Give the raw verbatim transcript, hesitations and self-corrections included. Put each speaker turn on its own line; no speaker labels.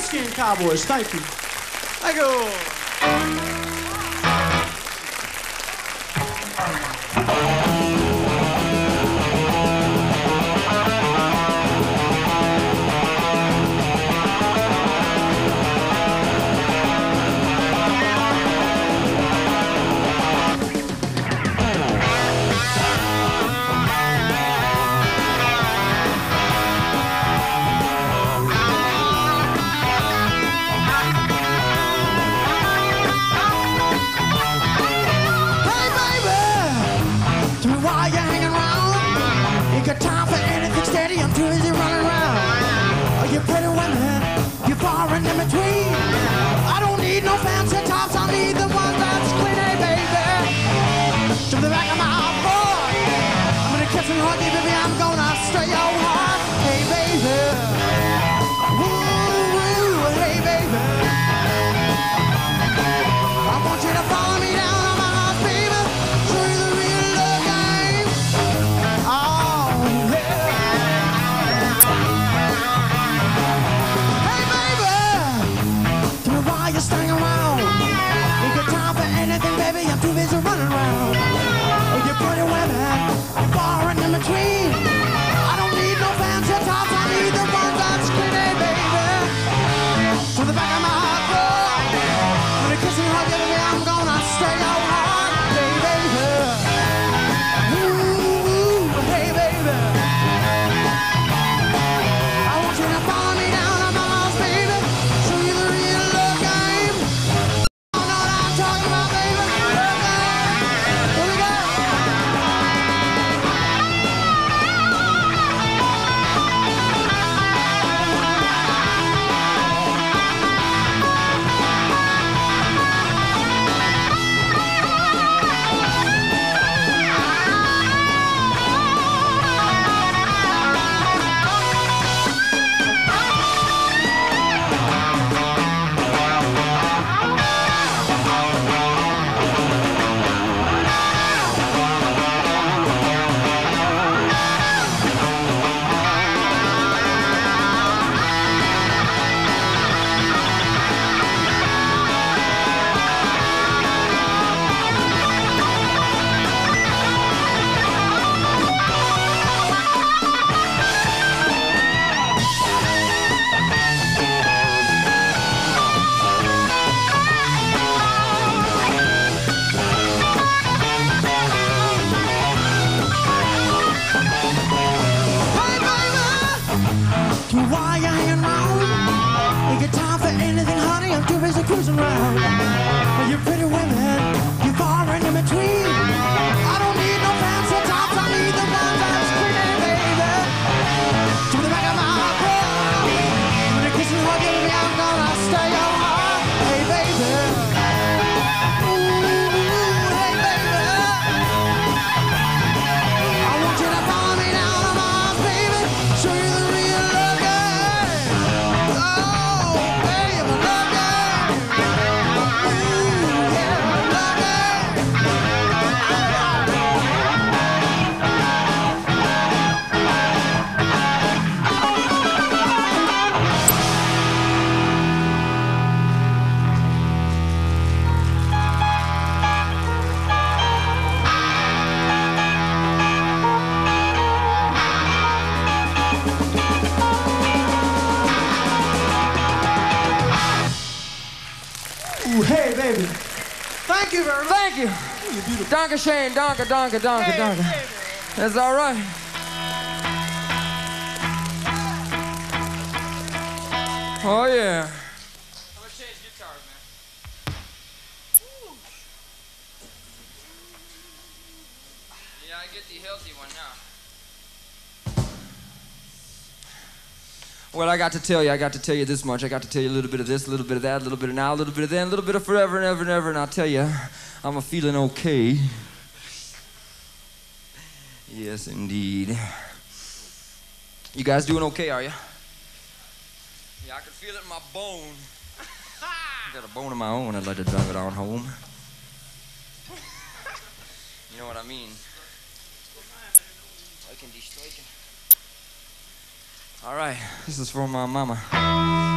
Skin Cowboys. Thank you.
Thank you.
Hey, baby.
Thank you very much. Thank you.
Oh, you're beautiful.
Donka Shane, donka, donka, donka,
Hey,
donka.
baby.
That's all right. Oh, yeah. I'm gonna change guitars, man. Yeah, I get the healthy one now. Well, I got to tell you, I got to tell you this much. I got to tell you a little bit of this, a little bit of that, a little bit of now, a little bit of then, a little bit of forever and ever and ever. And I'll tell you, I'm a feeling okay. Yes, indeed. You guys doing okay, are you? Yeah, I can feel it in my bone. I got a bone of my own. I'd like to drive it on home. You know what I mean? I can destroy it. All right, this is for my mama.